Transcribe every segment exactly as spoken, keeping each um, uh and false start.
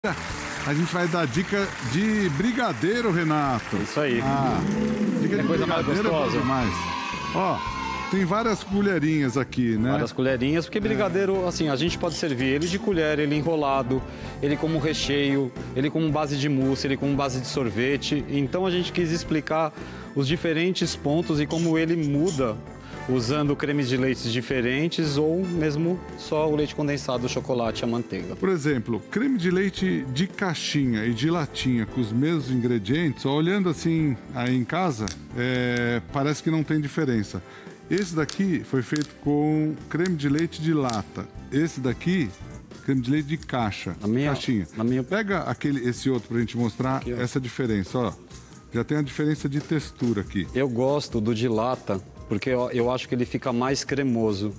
A gente vai dar dica de brigadeiro, Renato. Isso aí. Ah, dica é de coisa mais brigadeiro é bom gostosa. demais. Ó, tem várias colherinhas aqui, né? Várias colherinhas, porque brigadeiro, assim, a gente pode servir ele de colher, ele enrolado, ele como recheio, ele como base de mousse, ele como base de sorvete. Então a gente quis explicar os diferentes pontos e como ele muda usando cremes de leite diferentes ou mesmo só o leite condensado, o chocolate e a manteiga. Por exemplo, creme de leite de caixinha e de latinha com os mesmos ingredientes, ó, olhando assim aí em casa, é, parece que não tem diferença. Esse daqui foi feito com creme de leite de lata. Esse daqui, creme de leite de caixa, na minha, caixinha. Na minha... Pega aquele, esse outro pra gente mostrar aqui, essa diferença, ó. Já tem a diferença de textura aqui. Eu gosto do de lata, porque eu, eu acho que ele fica mais cremoso.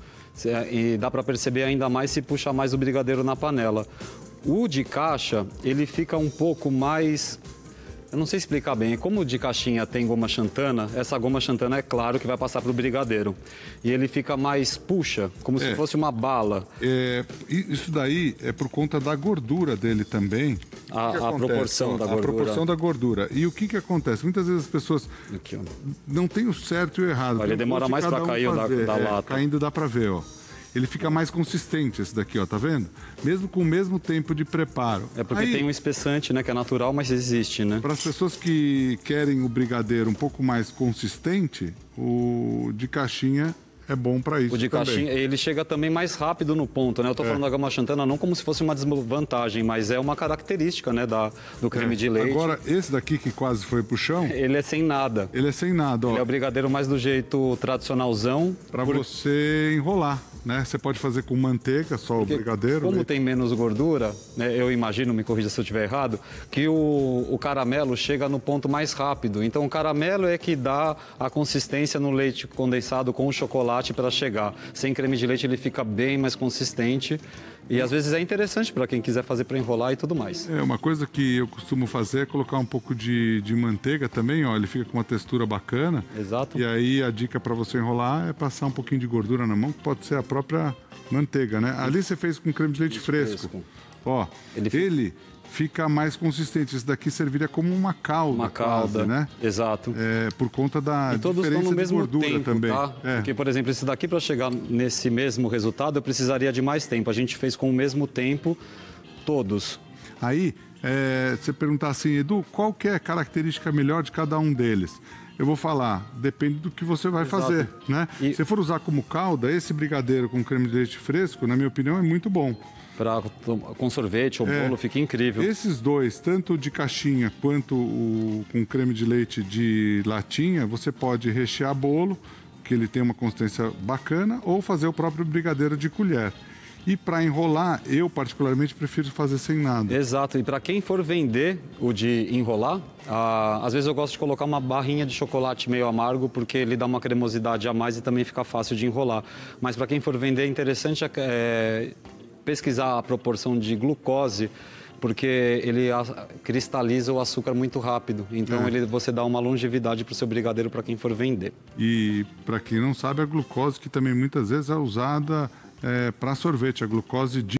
E dá para perceber ainda mais se puxa mais o brigadeiro na panela. O de caixa, ele fica um pouco mais... Eu não sei explicar bem. Como o de caixinha tem goma xantana, essa goma xantana é claro que vai passar para o brigadeiro. E ele fica mais puxa, como é. se fosse uma bala. É, isso daí é por conta da gordura dele também. A, que que a proporção da a gordura. A proporção da gordura. E o que que acontece? Muitas vezes as pessoas Aqui, não têm o certo e o errado. Olha, ele demora mais para um cair da, da é, lata. Caindo dá para ver, ó. Ele fica mais consistente esse daqui, ó, tá vendo? Mesmo com o mesmo tempo de preparo. É porque Aí, tem um espessante, né, que é natural, mas existe, né? Para as pessoas que querem o brigadeiro um pouco mais consistente, o de caixinha é bom para isso. O de também. caixinha, ele chega também mais rápido no ponto, né? Eu tô é. falando da goma xantana não como se fosse uma desvantagem, mas é uma característica, né, da, do creme é. de leite. Agora, esse daqui que quase foi pro chão... Ele é sem nada. Ele é sem nada, ó. Ele é o brigadeiro mais do jeito tradicionalzão. Para por... você enrolar, né? Você pode fazer com manteiga, só Porque, o brigadeiro. Como né? tem menos gordura, né, eu imagino, me corrija se eu estiver errado, que o, o caramelo chega no ponto mais rápido. Então o caramelo é que dá a consistência no leite condensado com o chocolate para chegar. Sem creme de leite ele fica bem mais consistente e às vezes é interessante para quem quiser fazer para enrolar e tudo mais. É, uma coisa que eu costumo fazer é colocar um pouco de, de manteiga também, ó, ele fica com uma textura bacana. Exato. E aí a dica para você enrolar é passar um pouquinho de gordura na mão, que pode ser a própria manteiga, né? Ali você fez com creme de leite fresco. fresco. Ó, ele, ele fica mais consistente. Esse daqui serviria como uma calda, uma calda, quase, né? Exato. É, por conta da e todos diferença estão no mesmo de gordura tempo, também. Tá? É. Porque, por exemplo, esse daqui para chegar nesse mesmo resultado, eu precisaria de mais tempo. A gente fez com o mesmo tempo todos. Aí, é, você perguntar assim, Edu, qual que é a característica melhor de cada um deles? Eu vou falar, depende do que você vai Exato. fazer, né? E... Se for usar como calda, esse brigadeiro com creme de leite fresco, na minha opinião, é muito bom. Pra, com sorvete ou é, bolo, fica incrível. Esses dois, tanto de caixinha quanto o, com creme de leite de latinha, você pode rechear bolo, que ele tem uma consistência bacana, ou fazer o próprio brigadeiro de colher. E para enrolar, eu particularmente prefiro fazer sem nada. Exato. E para quem for vender o de enrolar, ah, às vezes eu gosto de colocar uma barrinha de chocolate meio amargo, porque ele dá uma cremosidade a mais e também fica fácil de enrolar. Mas para quem for vender, é interessante é, pesquisar a proporção de glucose, porque ele cristaliza o açúcar muito rápido. Então é. ele, você dá uma longevidade para o seu brigadeiro para quem for vender. E para quem não sabe, a glucose que também muitas vezes é usada... É, para sorvete, a glucose de